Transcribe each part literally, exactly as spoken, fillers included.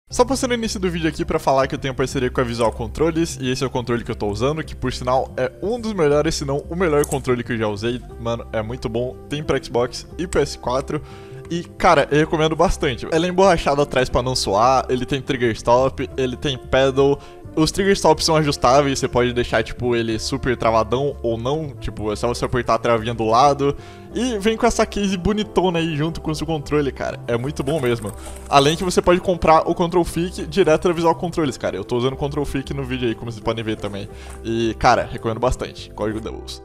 Só passando no início do vídeo aqui pra falar que eu tenho parceria com a Visual Controles, e esse é o controle que eu tô usando, que por sinal é um dos melhores, se não o melhor controle que eu já usei. Mano, é muito bom, tem pra Xbox e P S quatro. E, cara, eu recomendo bastante. Ele é emborrachado atrás pra não suar, ele tem trigger stop, ele tem pedal. Os trigger stops são ajustáveis, você pode deixar, tipo, ele super travadão ou não. Tipo, é só você apertar a travinha do lado. E vem com essa case bonitona aí junto com o seu controle, cara. É muito bom mesmo. Além que você pode comprar o Control Freak direto da Visual Controles, cara. Eu tô usando o Control Freak no vídeo aí, como vocês podem ver também. E, cara, recomendo bastante. Código Doubles.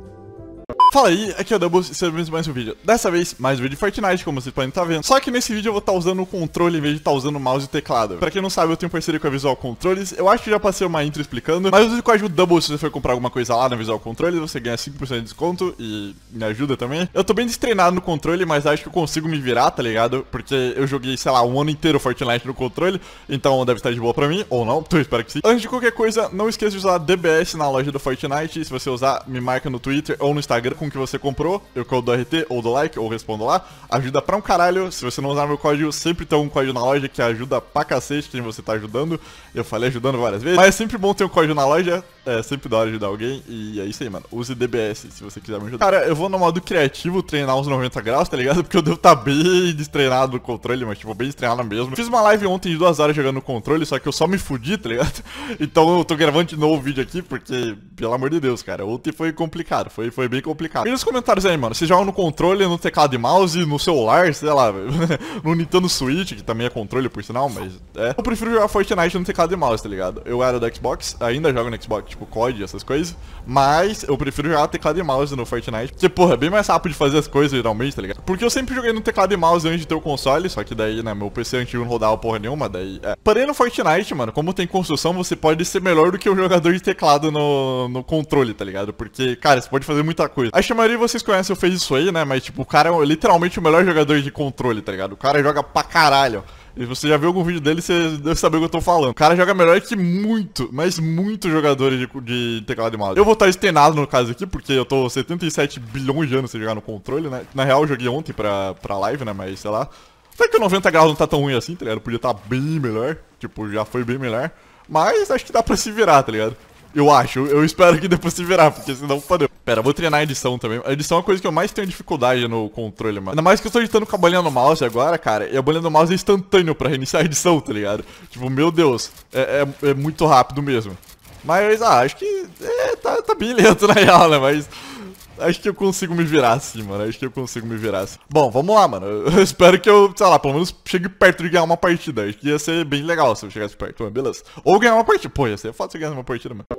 Fala aí, aqui é o Doubles e sejam mais um vídeo. Dessa vez, mais um vídeo de Fortnite, como vocês podem estar vendo. Só que nesse vídeo eu vou estar usando o controle em vez de estar usando o mouse e teclado. Pra quem não sabe, eu tenho parceria com a Visual Controles. Eu acho que já passei uma intro explicando, mas use o código Doubles se você for comprar alguma coisa lá na Visual Controles, você ganha cinco por cento de desconto e me ajuda também. Eu tô bem destreinado no controle, mas acho que eu consigo me virar, tá ligado? Porque eu joguei, sei lá, um ano inteiro Fortnite no controle, então deve estar de boa pra mim, ou não, então eu espero que sim. Antes de qualquer coisa, não esqueça de usar D B S na loja do Fortnite. Se você usar, me marca no Twitter ou no Instagram com o que você comprou. Eu código do R T ou do like, ou respondo lá. Ajuda pra um caralho. Se você não usar meu código, sempre tem um código na loja que ajuda pra cacete quem você tá ajudando. Eu falei ajudando várias vezes, mas é sempre bom ter um código na loja. É sempre da hora ajudar alguém. E é isso aí, mano. Use D B S se você quiser me ajudar. Cara, eu vou no modo criativo treinar uns noventa graus, tá ligado? Porque eu devo estar tá bem destreinado no controle, mas tipo, bem destreinado mesmo. Fiz uma live ontem de duas horas jogando no controle, só que eu só me fudi, tá ligado? Então eu tô gravando de novo o vídeo aqui, porque, pelo amor de Deus, cara, ontem foi complicado. Foi, foi bem complicado. E nos comentários aí, mano, vocês jogam no controle, no teclado e mouse, no celular, sei lá, no Nintendo Switch, que também é controle, por sinal, mas é. Eu prefiro jogar Fortnite no teclado e mouse, tá ligado? Eu era do Xbox, ainda jogo no Xbox, tipo, C O D, essas coisas, mas eu prefiro jogar teclado e mouse no Fortnite, porque, porra, é bem mais rápido de fazer as coisas, geralmente, tá ligado? Porque eu sempre joguei no teclado e mouse antes de ter o console, só que daí, né, meu P C antigo não rodava porra nenhuma, daí, é. Porém, no Fortnite, mano, como tem construção, você pode ser melhor do que o jogador de teclado no, no controle, tá ligado? Porque, cara, você pode fazer muita coisa. Acho que a maioria de vocês conhecem o Fez Isso Aí, né, mas, tipo, o cara é literalmente o melhor jogador de controle, tá ligado? O cara joga pra caralho. E você já viu algum vídeo dele, você deve saber o que eu tô falando. O cara joga melhor que muito, mas muito jogadores de, de teclado e mouse. Eu vou estar estenado no caso aqui, porque eu tô setenta e sete bilhões de anos sem jogar no controle, né? Na real, eu joguei ontem pra, pra live, né? Mas, sei lá. Até que o noventa graus não tá tão ruim assim, tá ligado? Podia estar bem melhor. Tipo, já foi bem melhor. Mas acho que dá pra se virar, tá ligado? Eu acho, eu espero que dê pra se virar, porque senão fodeu. Pera, vou treinar a edição também. A edição é a coisa que eu mais tenho dificuldade no controle, mano. Ainda mais que eu tô editando com a bolinha no mouse agora, cara. E a bolinha no mouse é instantâneo pra reiniciar a edição, tá ligado? Tipo, meu Deus, é, é, é muito rápido mesmo. Mas, ah, acho que é, tá, tá bem lento na real, né? Mas acho que eu consigo me virar assim, mano. Acho que eu consigo me virar assim. Bom, vamos lá, mano. Eu espero que eu, sei lá, pelo menos chegue perto de ganhar uma partida. Acho que ia ser bem legal se eu chegasse perto, mano. Beleza. Ou ganhar uma partida. Pô, ia ser foda se eu ganhasse uma partida, mano.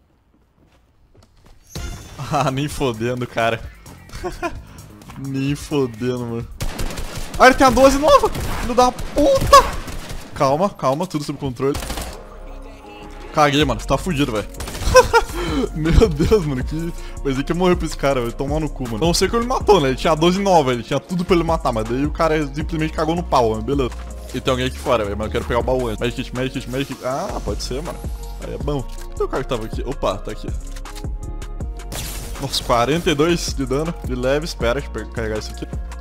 Ah, nem fodendo, cara. Nem fodendo, mano. Ah, ele tem a doze nova! Filho da puta! Calma, calma, tudo sob controle. Caguei, mano. Você tá fudido, velho. Meu Deus, mano, que... Mas é que eu morri pra esse cara, velho. Tomar no cu, mano. Não sei que ele matou, né? Ele tinha a doze nova, ele tinha tudo pra ele matar, mas daí o cara simplesmente cagou no pau, mano. Beleza. E tem alguém aqui fora, velho, mas eu quero pegar o baú antes. Medkit, medkit, medkit. Ah, pode ser, mano. Aí é bom. Cadê o cara que tava aqui? Opa, tá aqui. Nossa, quarenta e dois de dano, de leve, espera, deixa eu carregar isso aqui.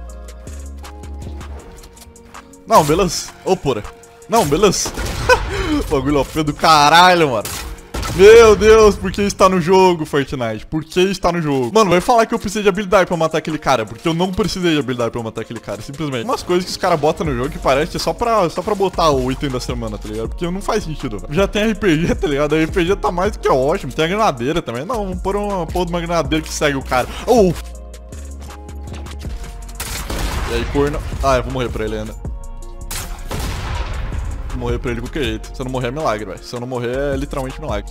Não, beleza. Ô, oh, porra. Não, beleza. Bagulho feio do caralho, mano. Meu Deus, por que está no jogo, Fortnite? Por que está no jogo? Mano, vai falar que eu precisei de habilidade pra matar aquele cara, porque eu não precisei de habilidade pra matar aquele cara, simplesmente. Umas coisas que os caras botam no jogo que parece que é só pra, só pra botar o item da semana, tá ligado? Porque não faz sentido, velho. Já tem R P G, tá ligado? A R P G tá mais do que ótimo. Tem a granadeira também. Não, vamos pôr uma porra de uma granadeira que segue o cara. Oh! E aí, corno. Ah, eu vou morrer pra ele ainda. Morrer pra ele de qualquer jeito. Se eu não morrer é milagre, velho. Se eu não morrer é literalmente milagre.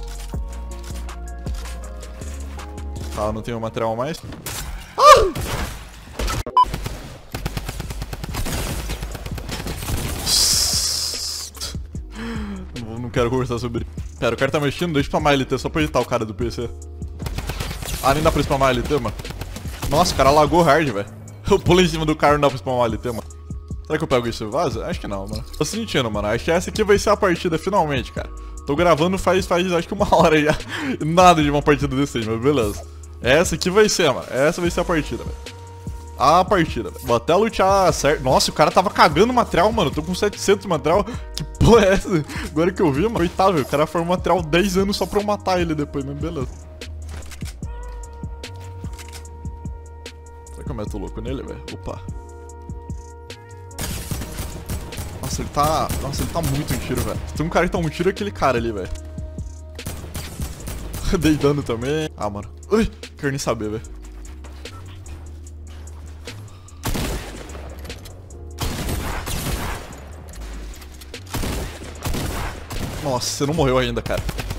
Tá, não tenho material mais. Ah! Não, não quero conversar sobre isso. Pera, o cara tá mexendo, deixa eu spamar L T só pra editar o cara do P C. Ah, nem dá pra spamar L T, mano. Nossa, o cara lagou hard, velho. Eu pulei em cima do cara e não dá pra spamar L T, mano. Será que eu pego isso e vaza? Acho que não, mano. Tô sentindo, mano. Acho que essa aqui vai ser a partida finalmente, cara. Tô gravando faz, faz acho que uma hora já. Nada de uma partida decente, mas beleza. Essa aqui vai ser, mano. Essa vai ser a partida, velho. a partida. Vou até lutear certo. Nossa, o cara tava cagando material, mano. Eu tô com setecentos de material. Que porra é essa? Agora que eu vi, mano. Coitado, velho. O cara formou material dez anos só pra eu matar ele depois, mas beleza. Será que eu meto louco nele, velho? Opa. Nossa, ele tá... Nossa, ele tá muito em tiro, velho. Tem um cara que tá um tiro, é aquele cara ali, velho. Dei dano também. Ah, mano. Ui, quero nem saber, velho. Nossa, você não morreu ainda, cara.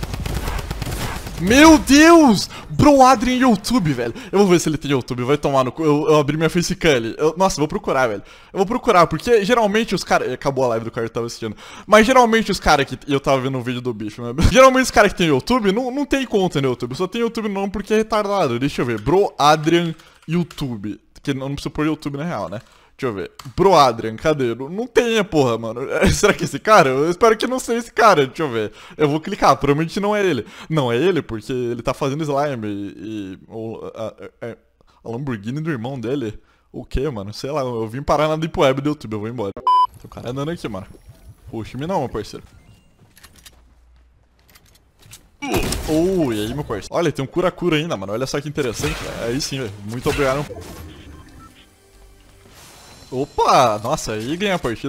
Meu Deus! Bro Adrian YouTube, velho. Eu vou ver se ele tem YouTube. Vai tomar no cu. Eu, eu abri minha facecam ali. Eu, nossa, eu vou procurar, velho. Eu vou procurar, porque geralmente os caras... Acabou a live do cara que tava assistindo. Mas geralmente os caras que... Eu tava vendo um vídeo do bicho, né? Geralmente os caras que tem YouTube não, não tem conta no YouTube. Só tem YouTube não porque é retardado. Deixa eu ver. Bro Adrian YouTube. Que não precisa pôr YouTube na real, né? Deixa eu ver. Bro Adrian, cadê? Não, não tem, porra, mano. Será que é esse cara? Eu espero que não seja esse cara. Deixa eu ver. Eu vou clicar. Provavelmente não é ele. Não é ele, porque ele tá fazendo slime e... e o, a, a, a Lamborghini do irmão dele. O que, mano? Sei lá. Eu vim parar na Deep Web do YouTube. Eu vou embora. Tem um cara andando aqui, mano. Puxa-me não, meu parceiro. Oh, e aí, meu parceiro? Olha, tem um cura-cura ainda, mano. Olha só que interessante. Aí sim, velho. Muito obrigado. Opa! Nossa, aí ganha a partida.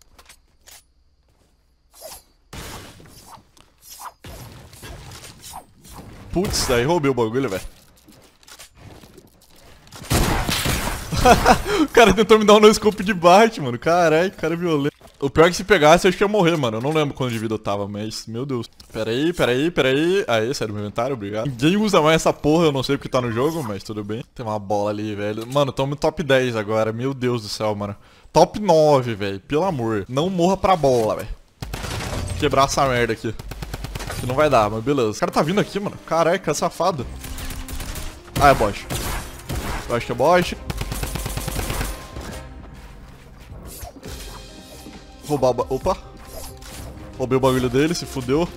Putz, aí roubei o bagulho, velho. O cara tentou me dar um no-scope de bate, mano. Caralho, cara violento. O pior é que se pegasse, eu acho que ia morrer, mano. Eu não lembro quanto de vida eu tava, mas... Meu Deus. Pera aí, pera aí, pera aí. Aê, sério, meu inventário, obrigado. Ninguém usa mais essa porra, eu não sei porque tá no jogo, mas tudo bem. Tem uma bola ali, velho. Mano, tamo no top dez agora. Meu Deus do céu, mano. Top nove, velho. Pelo amor. Não morra pra bola, velho. Quebrar essa merda aqui. Que não vai dar, mas beleza. O cara tá vindo aqui, mano. Caraca, safado. Ah, é bot. Eu acho que é bot. Roubar o ba... Opa. Roubei o bagulho dele, se fudeu.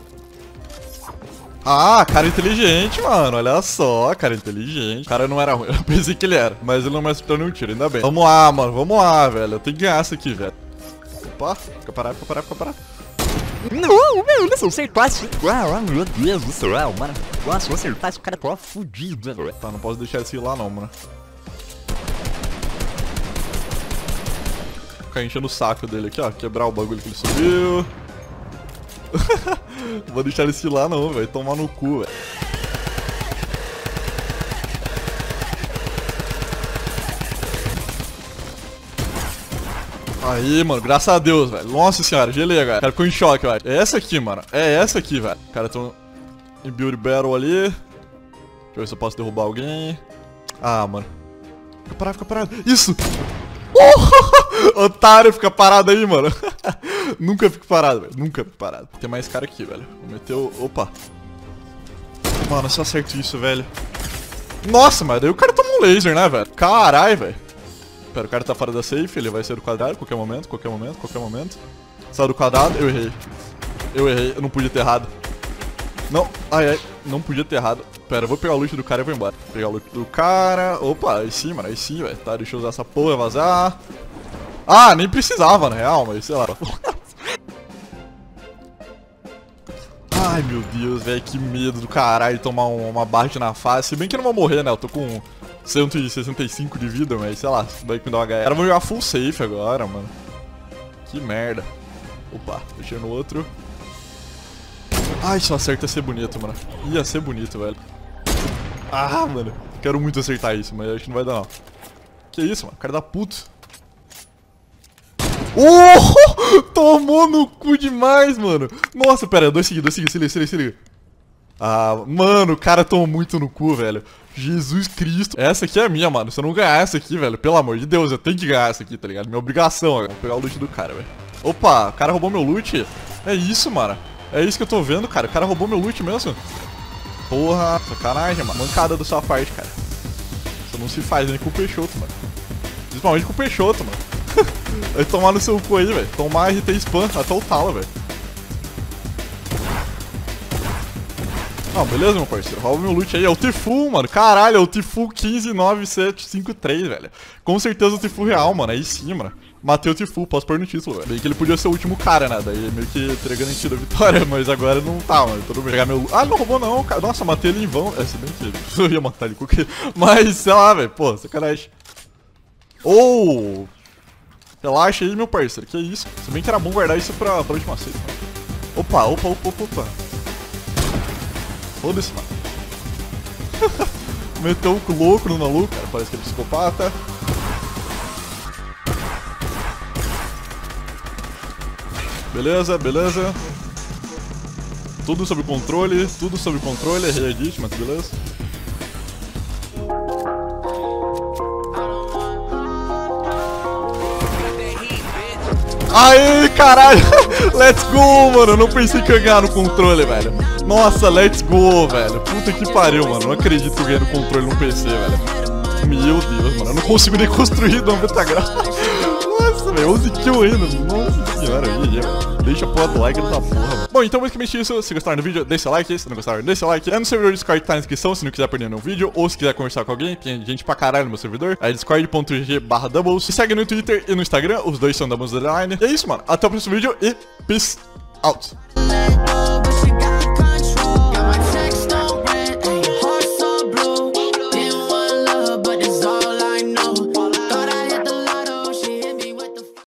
Ah, cara inteligente, mano. Olha só, cara inteligente. O cara não era ruim. Eu pensei que ele era, mas ele não me acertou nenhum tiro, ainda bem. Vamos lá, mano. Vamos lá, velho. Eu tenho que ganhar essa aqui, velho. Opa. Fica parado, fica parado, fica parado. Não, meu, se eu acertasse. Ah, meu Deus do céu, mano. Nossa, se eu acertasse, o cara tava fudido, velho. Tá, não posso deixar esse ir lá, não, mano. Ficar enchendo o saco dele aqui, ó. Quebrar o bagulho que ele subiu. Não vou deixar ele se lá não, velho. Tomar no cu, velho. Aí, mano, graças a Deus, velho. Nossa senhora, gelei, cara. O cara ficou em choque, velho. É essa aqui, mano. É essa aqui, velho. O cara tá em build battle ali. Deixa eu ver se eu posso derrubar alguém. Ah, mano. Fica parado, fica parado. Isso! Oh! Otário, fica parado aí, mano. Nunca fico parado, velho. Nunca fico parado. Tem mais cara aqui, velho. Vou meter o... Opa. Mano, eu só acerto isso, velho. Nossa, mas daí o cara toma um laser, né, velho? Caralho, velho. Pera, o cara tá fora da safe. Ele vai sair do quadrado qualquer momento, qualquer momento, qualquer momento. Saiu do quadrado. Eu errei. Eu errei. Eu não podia ter errado. Não. Ai, ai. Não podia ter errado. Pera, eu vou pegar o loot do cara e vou embora. Vou pegar o loot do cara. Opa, aí sim, mano. Aí sim, velho. Tá, deixa eu usar essa porra, vazar. Ah, nem precisava, na real, mas sei lá. Ai, meu Deus, velho. Que medo do caralho de tomar um, uma barra na face. Se bem que eu não vou morrer, né? Eu tô com cento e sessenta e cinco de vida, mas sei lá. Vai que me dá uma H S. Cara, eu vou jogar full safe agora, mano. Que merda. Opa, deixei no outro. Ai, só acerta ia ser bonito, mano. Ia ser bonito, velho. Ah, mano. Quero muito acertar isso, mas acho que não vai dar, não. Que isso, mano? O cara dá puto. Oh! Tomou no cu demais, mano. Nossa, pera, dois seguidos, dois seguidos, se liga, se liga, se liga. Ah, mano, o cara tomou muito no cu, velho. Jesus Cristo. Essa aqui é minha, mano. Se eu não ganhar essa aqui, velho, pelo amor de Deus, eu tenho que ganhar essa aqui, tá ligado? Minha obrigação agora. Vou pegar o loot do cara, velho. Opa, o cara roubou meu loot. É isso, mano. É isso que eu tô vendo, cara. O cara roubou meu loot mesmo. Porra, sacanagem, mano. Mancada da sua parte, cara. Isso não se faz nem com o Peixoto, mano. Principalmente com o Peixoto, mano. Vai tomar no seu cu aí, velho. Tomar R T spam até o talo, velho. Ah, beleza, meu parceiro. Rouba meu loot aí. É o Tfue, mano. Caralho, é o Tfue um cinco nove sete cinco três, velho. Com certeza o Tfue real, mano. Aí sim, mano. Matei o Tfue, posso pôr no título, velho. Bem que ele podia ser o último cara, né? Daí meio que teria garantido a vitória, mas agora não tá, mano. Todo mundo pegar meu... Ah, ele não roubou não, cara. Nossa, matei ele em vão. É, se bem que eu ia matar ele qualquer... Mas, sei lá, velho. Pô, sacanagem. Oh! Relaxa aí, meu parceiro. Que isso? Se bem que era bom guardar isso pra, pra última save, mano. Opa, opa, opa, opa, opa. Foda-se, mano. Meteu um louco no maluco, cara. Parece que é psicopata. Beleza, beleza. Tudo sob controle, tudo sob controle, é reedit, mas beleza. Aê, caralho! Let's go, mano! Eu não pensei que eu ia ganhar no controle, velho. Nossa, let's go, velho. Puta que pariu, mano. Não acredito que eu ganhei no controle num P C, velho. Meu Deus, mano. Eu não consigo nem construir noventa graus. Nossa, velho. onze kills ainda. Nossa senhora, aí, velho. Deixa a porra do like da porra, mano. Bom, então basicamente isso. Se gostaram do vídeo, deixa o like. Se não gostaram, deixa o like. É no servidor Discord que tá na descrição, se não quiser perder nenhum vídeo. Ou se quiser conversar com alguém, tem gente pra caralho no meu servidor. É discord ponto g g barra doubles. Me segue no Twitter e no Instagram, os dois são Doubles Underline. E é isso, mano. Até o próximo vídeo e peace out.